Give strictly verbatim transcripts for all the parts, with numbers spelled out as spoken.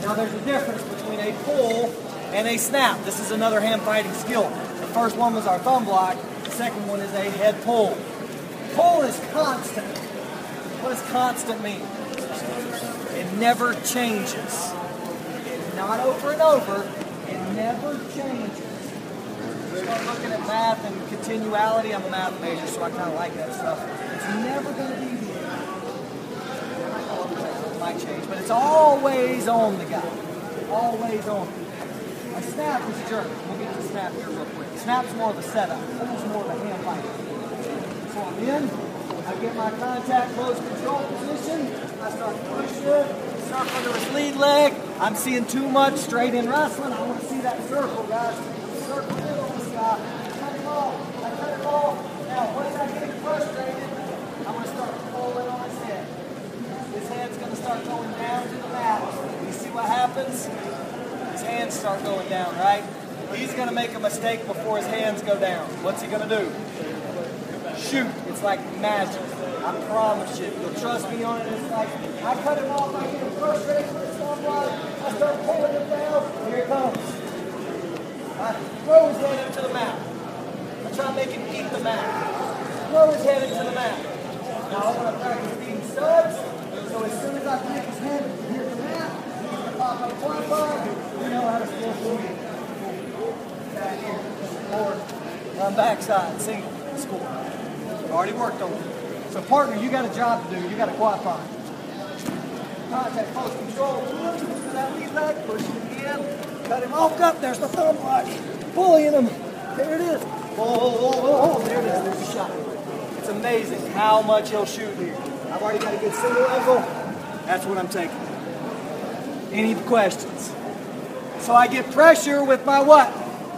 Now there's a difference between a pull and a snap. This is another hand fighting skill. The first one was our thumb block. The second one is a head pull. Pull is constant. What does constant mean? It never changes. It's not over and over. It never changes. Start looking at math and continuality. I'm a math major, so I kind of like that stuff. It's never going to be here. It might change, but it's always on the guy. Always on. A snap is a jerk. We'll get to the snap here real quick. Snap's more of a setup. Pull's more of a hand fight. So I'm in. I get my contact close control position. I start pushing. Start under his lead leg. I'm seeing too much straight in wrestling. I want to see that circle, guys. Circle in on this guy. Cut him off. I cut him off. Now, once I get frustrated, I'm going to start pulling on his head. His head's going to start going down to the mat. You see what happens? His hands start going down, right? He's going to make a mistake before his hands go down. What's he going to do? Shoot. It's like magic. I promise you. You'll trust me on it. It's like, I cut him off. I get him frustrated with his thumb block. I start pulling him down. Here it comes. I throw his head into the mat. I try to make him eat the mat. Throw his head into the mat. Now I want to practice beating studs. So as soon as I put his head here to the mat, he's going to pop up one bar. You know how to score four. Back here. Four. Run backside. Single. Score. Already worked on it. So partner, you got a job to do. You got a quad find. Contact, close control. Push to that lead leg. Push it again. Cut him off. Up. There's the thumb block. Bullying him. There it is. Oh, oh, oh, oh, oh. There it is. There's a shot. It's amazing how much he'll shoot here. I've already got a good single angle. That's what I'm taking. Any questions? So I get pressure with my what?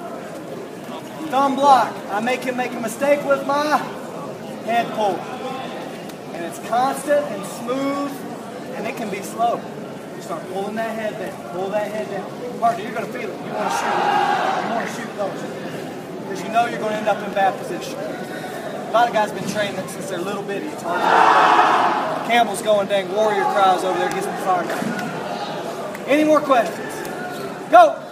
Thumb block. I make him make a mistake with my head pull. And it's constant and smooth, and it can be slow. You start pulling that head down, pull that head down. Partner, you're going to feel it. You want to shoot. You want to shoot those. Because you know you're going to end up in bad position. A lot of guys have been trained that since they're little bitty. It's hard to do. Campbell's going dang warrior cries over there, gets me fired up. Any more questions? Go!